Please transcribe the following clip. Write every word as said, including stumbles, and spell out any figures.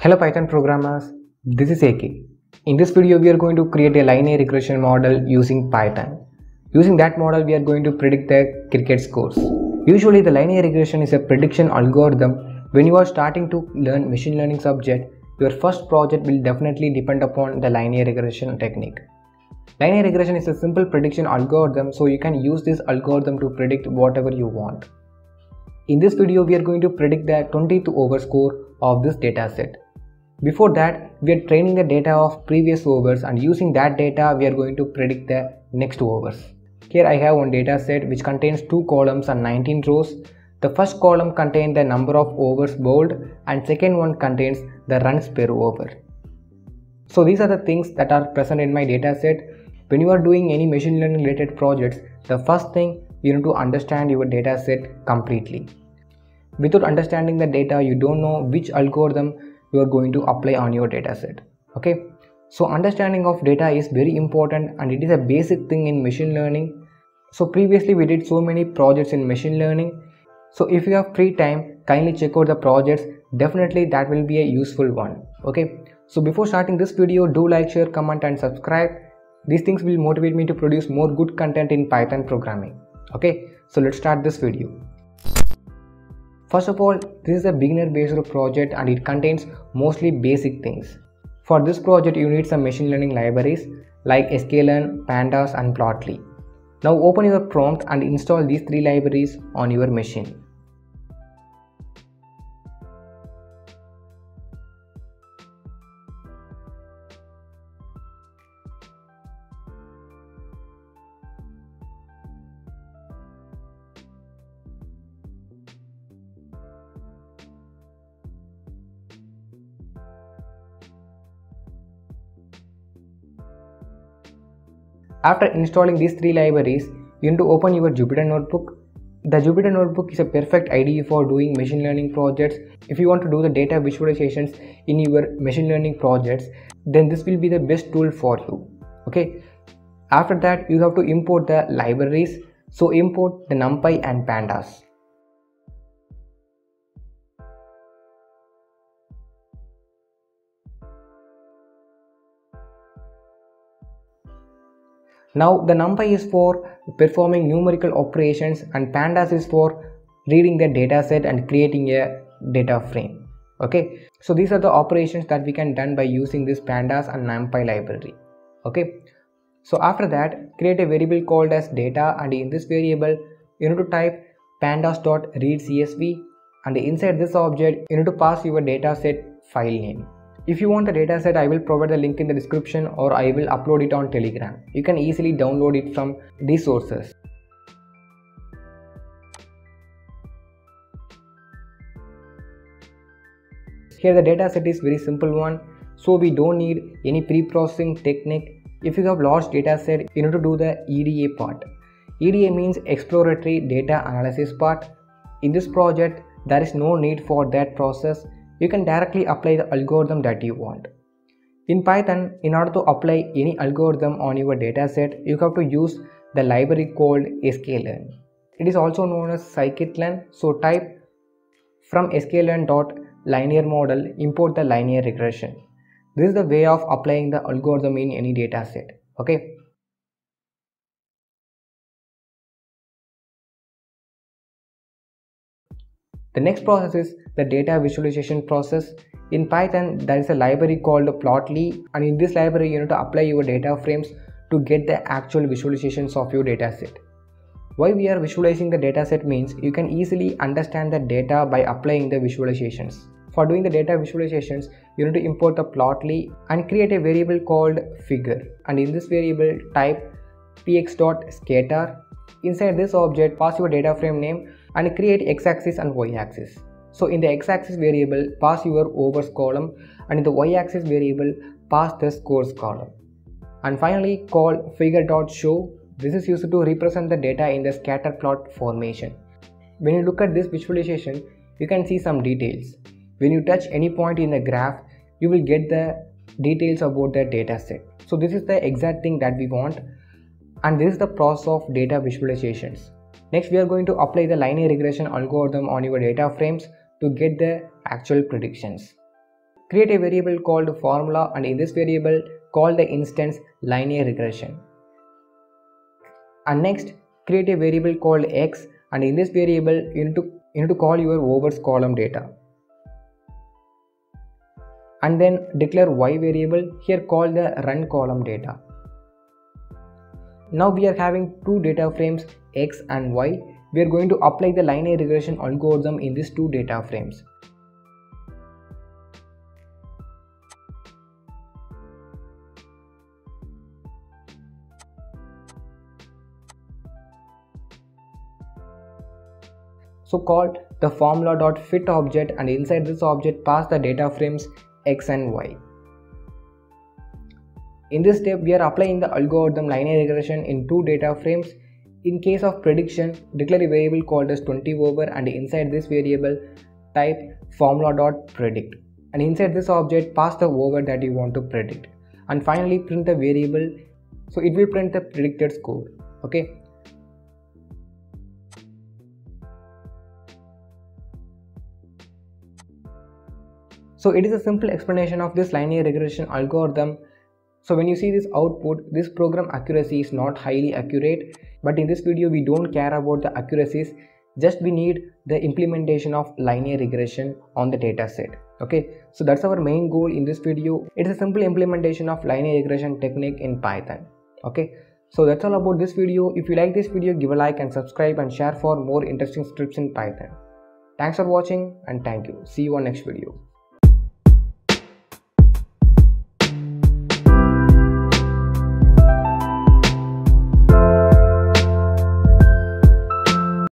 Hello Python programmers, this is A K. In this video we are going to create a linear regression model using Python. Using that model we are going to predict the cricket scores. Usually the linear regression is a prediction algorithm. When you are starting to learn machine learning subject, your first project will definitely depend upon the linear regression technique. Linear regression is a simple prediction algorithm, so you can use this algorithm to predict whatever you want. In this video we are going to predict the twentieth over score of this dataset. Before that, we are training the data of previous overs, and using that data we are going to predict the next overs. Here I have one data set which contains two columns and nineteen rows. The first column contains the number of overs bowled and second one contains the runs per over. So these are the things that are present in my data set. When you are doing any machine learning related projects, the first thing you need to understand your data set completely. Without understanding the data, you don't know which algorithm you are going to apply on your data set. Okay, so understanding of data is very important and it is a basic thing in machine learning. So previously we did so many projects in machine learning. So if you have free time, kindly check out the projects. Definitely that will be a useful one. Okay, so before starting this video, do like, share, comment and subscribe. These things will motivate me to produce more good content in Python programming. Okay, so let's start this video. First of all, this is a beginner based project and it contains mostly basic things. For this project you need some machine learning libraries like sklearn, pandas and plotly. Now open your prompt and install these three libraries on your machine. After installing these three libraries, you need to open your Jupyter Notebook. The Jupyter Notebook is a perfect I D E for doing machine learning projects. If you want to do the data visualizations in your machine learning projects, then this will be the best tool for you. Okay. After that, you have to import the libraries. So import the NumPy and pandas. Now the NumPy is for performing numerical operations and pandas is for reading the data set and creating a data frame. Okay, so these are the operations that we can done by using this pandas and NumPy library. Okay, so after that create a variable called as data, and in this variable you need to type pandas.readcsv, and inside this object you need to pass your data set file name. If you want the dataset, I will provide the link in the description or I will upload it on Telegram. You can easily download it from these sources. Here the dataset is very simple one, so we don't need any pre-processing technique. If you have large dataset, you need to do the E D A part. E D A means exploratory data analysis part. In this project, there is no need for that process. You can directly apply the algorithm that you want. In Python, in order to apply any algorithm on your dataset, you have to use the library called sklearn. It is also known as scikit-learn. So type from sklearn.linear model, import the linear regression. This is the way of applying the algorithm in any dataset. Okay. The next process is the data visualization process. In Python, there is a library called plotly, and in this library you need to apply your data frames to get the actual visualizations of your dataset. Why we are visualizing the dataset means you can easily understand the data by applying the visualizations. For doing the data visualizations, you need to import the plotly and create a variable called figure, and in this variable type px.scatter. Inside this object, pass your data frame name and create x-axis and y-axis. So in the x-axis variable, pass your overs column, and in the y-axis variable, pass the scores column. And finally, call figure.show. This is used to represent the data in the scatter plot formation. When you look at this visualization, you can see some details. When you touch any point in the graph, you will get the details about the data set. So this is the exact thing that we want. And this is the process of data visualizations. Next, we are going to apply the linear regression algorithm on your data frames to get the actual predictions. create a variable called formula, and in this variable call the instance linear regression. And next create a variable called x, and in this variable you need to you need to call your overs column data. And then declare y variable, here call the run column data. Now we are having two data frames x and y. We are going to apply the linear regression algorithm in these two data frames. So call the formula.fit object, and inside this object pass the data frames x and y. In this step we are applying the algorithm linear regression in two data frames. In case of prediction, declare a variable called as twenty over, and inside this variable type formula.predict, and inside this object pass the over that you want to predict, and finally print the variable, so it will print the predicted score. Okay. So it is a simple explanation of this linear regression algorithm. So when you see this output, this program accuracy is not highly accurate, but in this video we don't care about the accuracies, just we need the implementation of linear regression on the data set. Okay, so that's our main goal in this video. It is a simple implementation of linear regression technique in Python. Okay, so that's all about this video. If you like this video, give a like and subscribe and share for more interesting scripts in Python. Thanks for watching and thank you. See you on next video.